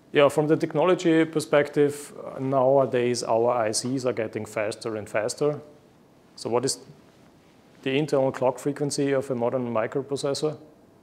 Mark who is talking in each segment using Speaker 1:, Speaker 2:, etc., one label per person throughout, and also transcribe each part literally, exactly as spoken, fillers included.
Speaker 1: Yeah, from the technology perspective, uh, nowadays our I Cs are getting faster and faster. So what is the internal clock frequency of a modern microprocessor?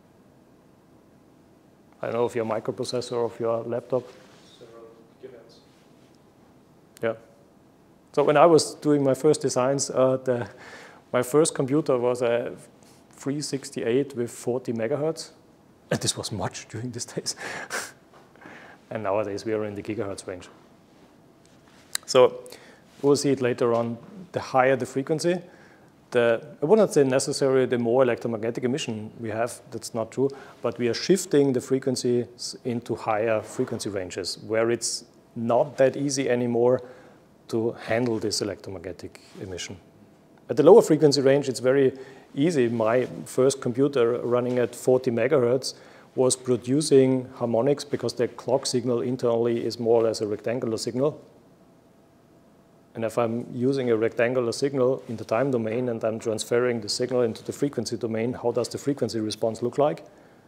Speaker 1: I don't know, of your microprocessor or of your laptop.
Speaker 2: Several gigahertz.
Speaker 1: Yeah. So when I was doing my first designs, uh, the, my first computer was a three sixty-eight with forty megahertz. And this was much during these days. And nowadays we are in the gigahertz range. So we'll see it later on. The higher the frequency, the, I wouldn't say necessarily the more electromagnetic emission we have, that's not true, but we are shifting the frequencies into higher frequency ranges where it's not that easy anymore to handle this electromagnetic emission. At the lower frequency range, it's very easy. My first computer running at forty megahertz was producing harmonics because the clock signal internally is more or less a rectangular signal. And if I'm using a rectangular signal in the time domain and I'm transferring the signal into the frequency domain, how does the frequency response look like?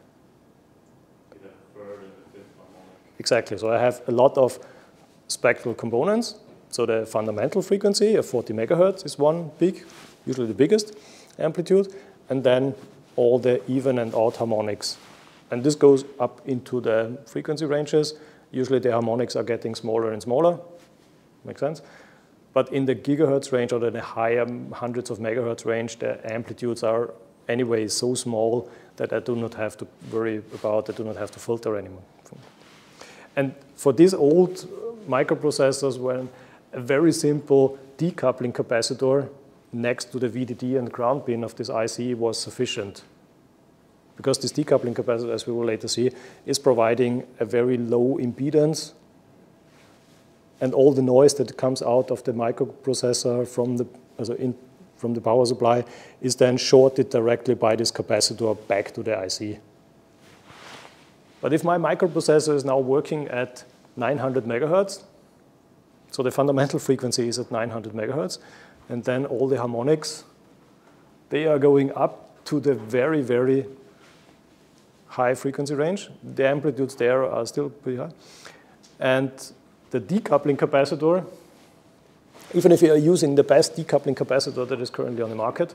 Speaker 1: Exactly, so I have a lot of spectral components. So the fundamental frequency of forty megahertz is one big, usually the biggest amplitude, and then all the even and odd harmonics. And this goes up into the frequency ranges. Usually the harmonics are getting smaller and smaller. Makes sense? But in the gigahertz range or the higher hundreds of megahertz range, the amplitudes are anyway so small that I do not have to worry about, I do not have to filter anymore. And for these old microprocessors, when a very simple decoupling capacitor next to the V D D and ground pin of this I C was sufficient. Because this decoupling capacitor, as we will later see, is providing a very low impedance, and all the noise that comes out of the microprocessor from the, also in, from the power supply is then shorted directly by this capacitor back to the I C. But if my microprocessor is now working at nine hundred megahertz, so the fundamental frequency is at nine hundred megahertz, and then all the harmonics, they are going up to the very, very high frequency range. The amplitudes there are still pretty high. And the decoupling capacitor, even if you are using the best decoupling capacitor that is currently on the market,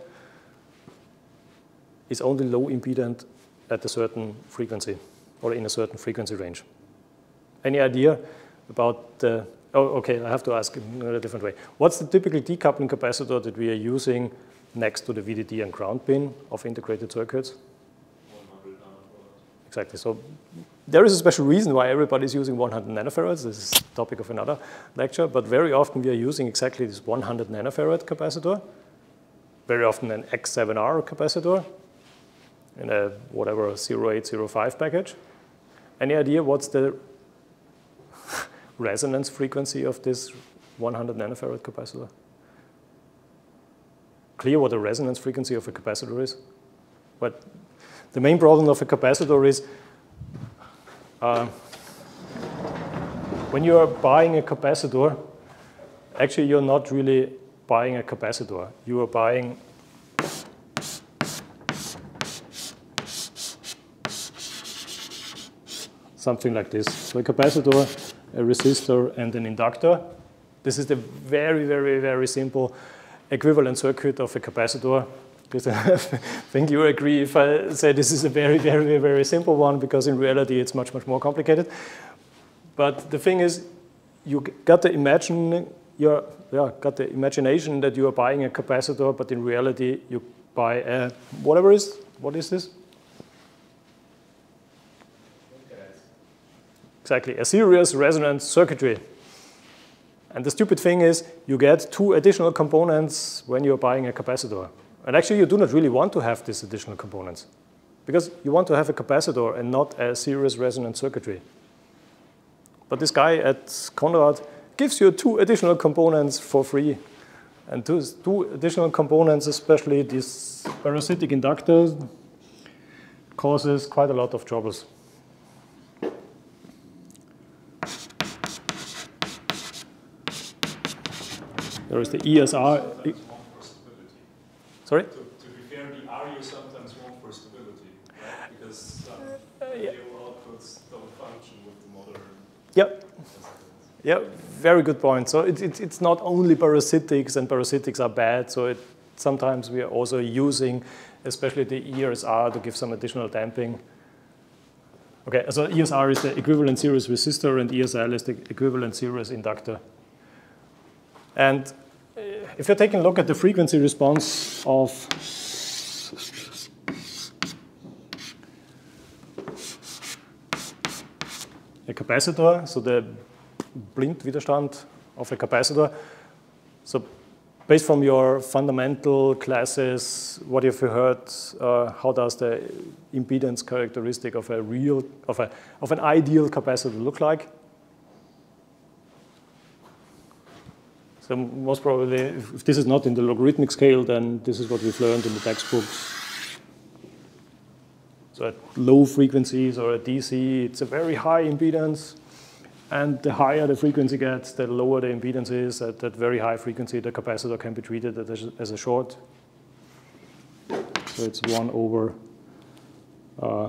Speaker 1: is only low impedant at a certain frequency or in a certain frequency range. Any idea about the, oh, okay, I have to ask in a different way. What's the typical decoupling capacitor that we are using next to the V D D and ground pin of integrated circuits? Exactly. So there is a special reason why everybody is using one hundred nanofarads. This is the topic of another lecture. But very often we are using exactly this one hundred nanofarad capacitor. Very often an X seven R capacitor in a whatever zero eight zero five package. Any idea what's the resonance frequency of this one hundred nanofarad capacitor? Clear what the resonance frequency of a capacitor is? But the main problem of a capacitor is uh, when you are buying a capacitor, actually you're not really buying a capacitor. You are buying something like this. So a capacitor, a resistor, and an inductor. This is the very, very, very simple equivalent circuit of a capacitor. I think you agree if I say this is a very, very, very simple one, because in reality it's much, much more complicated. But the thing is, you got to imagine your, yeah, got the imagination that you are buying a capacitor, but in reality you buy a whatever is what is this? Okay. Exactly, a series resonance circuitry. And the stupid thing is, you get two additional components when you're buying a capacitor. And actually, you do not really want to have these additional components, because you want to have a capacitor and not a series resonance circuitry. But this guy at Conrad gives you two additional components for free. And those two additional components, especially this parasitic inductor, causes quite a lot of troubles. There is the E S R. Sorry?
Speaker 2: To, to be fair, the R U sometimes want for stability, right? Because some
Speaker 1: uh, yeah.
Speaker 2: video outputs don't function with the modern
Speaker 1: Yeah. Yeah, very good point. So it, it, it's not only parasitics, and parasitics are bad. So it, sometimes we are also using, especially the E S R, to give some additional damping. Okay, so E S R is the equivalent series resistor, and E S L is the equivalent series inductor. And if you're taking a look at the frequency response of a capacitor, so the Blindwiderstand of a capacitor. So based from your fundamental classes, what have you heard, uh, how does the impedance characteristic of a real, of, a, of an ideal capacitor look like? So most probably, if this is not in the logarithmic scale, then this is what we've learned in the textbooks. So at low frequencies or at D C, it's a very high impedance. And the higher the frequency gets, the lower the impedance is. At that very high frequency, the capacitor can be treated as a short. So it's one over uh,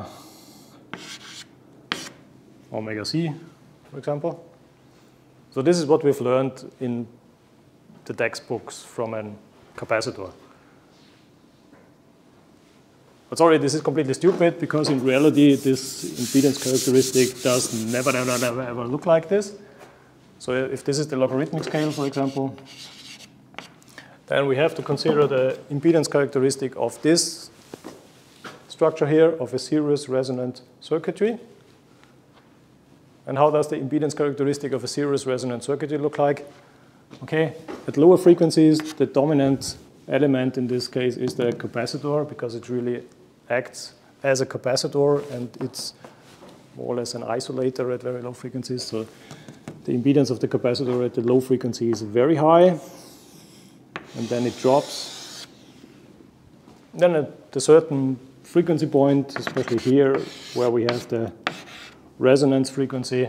Speaker 1: omega C, for example. So this is what we've learned in the textbooks from a capacitor. But sorry, this is completely stupid, because in reality, this impedance characteristic does never, never, never, ever look like this. So if this is the logarithmic scale, for example, then we have to consider the impedance characteristic of this structure here of a series resonant circuitry. And how does the impedance characteristic of a series resonant circuitry look like? Okay, at lower frequencies, the dominant element in this case is the capacitor, because it really acts as a capacitor, and it's more or less an isolator at very low frequencies. So the impedance of the capacitor at the low frequency is very high, and then it drops. Then at a certain frequency point, especially here where we have the resonance frequency,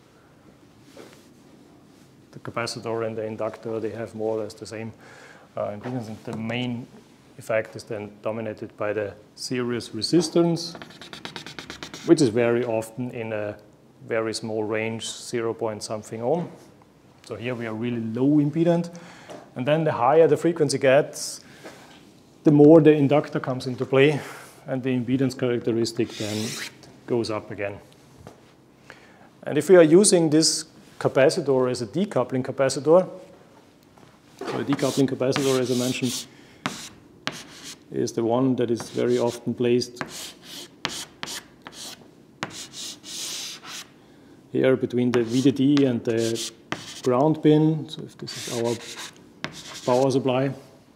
Speaker 1: the capacitor and the inductor, they have more or less the same uh, impedance. And the main effect is then dominated by the series resistance, which is very often in a very small range, zero point something ohm. So here we are really low impedant. And then the higher the frequency gets, the more the inductor comes into play, and the impedance characteristic then goes up again. And if we are using this capacitor as a decoupling capacitor, so a decoupling capacitor, as I mentioned, is the one that is very often placed here between the V D D and the ground pin. So if this is our power supply.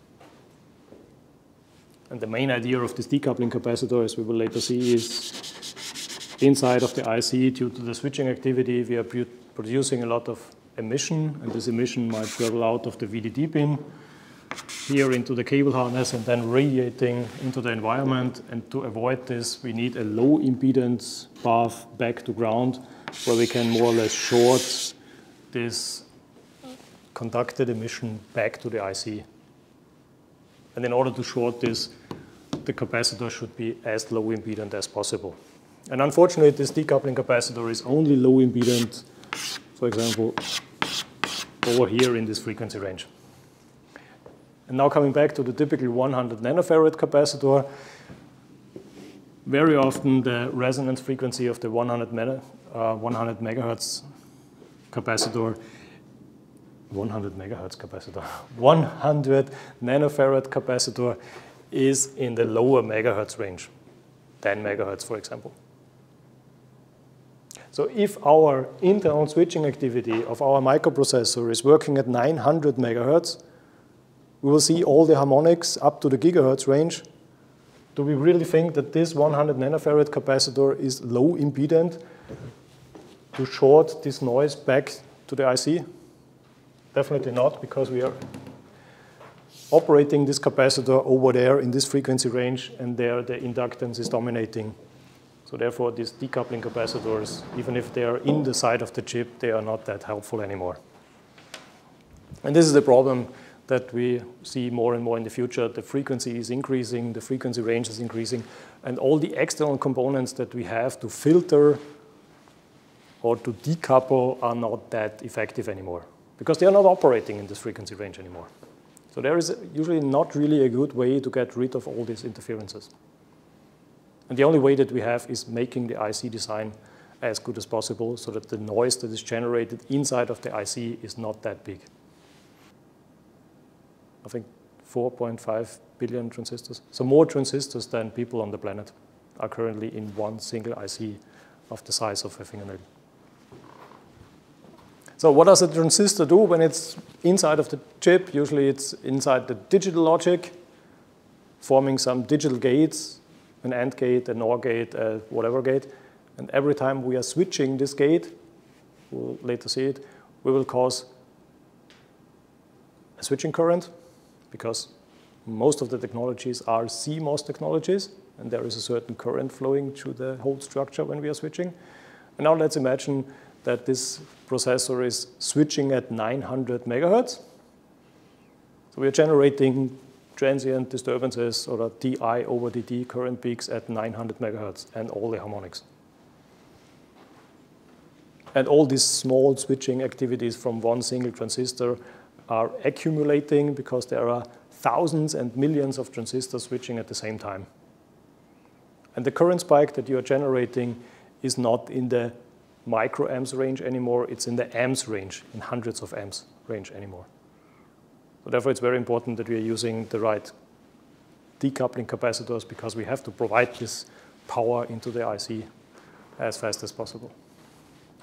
Speaker 1: And the main idea of this decoupling capacitor, as we will later see, is inside of the I C, due to the switching activity, we are producing a lot of emission, and this emission might travel out of the V D D pin here into the cable harness and then radiating into the environment. And to avoid this, we need a low impedance path back to ground, where we can more or less short this conducted emission back to the I C. And in order to short this, the capacitor should be as low impedant as possible. And unfortunately, this decoupling capacitor is only low impedant, for example, over here in this frequency range. And now coming back to the typical one hundred nanofarad capacitor, very often the resonance frequency of the one hundred, uh, one hundred megahertz capacitor, one hundred megahertz capacitor, one hundred nanofarad capacitor is in the lower megahertz range, ten megahertz, for example. So if our internal switching activity of our microprocessor is working at nine hundred megahertz, we will see all the harmonics up to the gigahertz range. Do we really think that this one hundred nanofarad capacitor is low impedant to short this noise back to the I C? Definitely not, because we are operating this capacitor over there in this frequency range, and there the inductance is dominating. So therefore, these decoupling capacitors, even if they are in the side of the chip, they are not that helpful anymore. And this is the problem that we see more and more in the future. The frequency is increasing, the frequency range is increasing, and all the external components that we have to filter or to decouple are not that effective anymore because they are not operating in this frequency range anymore. So there is usually not really a good way to get rid of all these interferences. And the only way that we have is making the I C design as good as possible so that the noise that is generated inside of the I C is not that big. I think four point five billion transistors. So more transistors than people on the planet are currently in one single I C of the size of a fingernail. So what does a transistor do when it's inside of the chip? Usually it's inside the digital logic, forming some digital gates, an AND gate, an OR gate, a whatever gate. And every time we are switching this gate, we'll later see it, we will cause a switching current because most of the technologies are C MOS technologies, and there is a certain current flowing through the whole structure when we are switching. And now let's imagine that this processor is switching at nine hundred megahertz. So we are generating transient disturbances or a D I over D T current peaks at nine hundred megahertz and all the harmonics. And all these small switching activities from one single transistor are accumulating because there are thousands and millions of transistors switching at the same time. And the current spike that you are generating is not in the microamps range anymore, it's in the amps range, in hundreds of amps range anymore. So therefore, it's very important that we are using the right decoupling capacitors because we have to provide this power into the I C as fast as possible.